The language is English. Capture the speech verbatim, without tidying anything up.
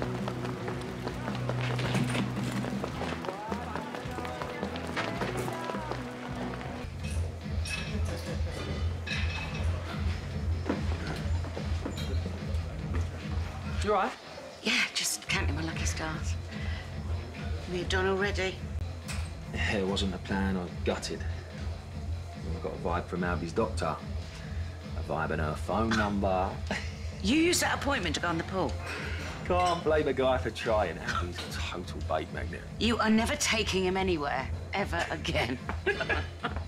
You all right? Yeah, just counting my lucky stars. What have you done already? Yeah, it wasn't a plan. I was gutted. I got a vibe from Albie's doctor. A vibe and her phone number. You used that appointment to go on the pool? Can't blame a guy for trying. Albie's a total bait magnet. You are never taking him anywhere, ever again.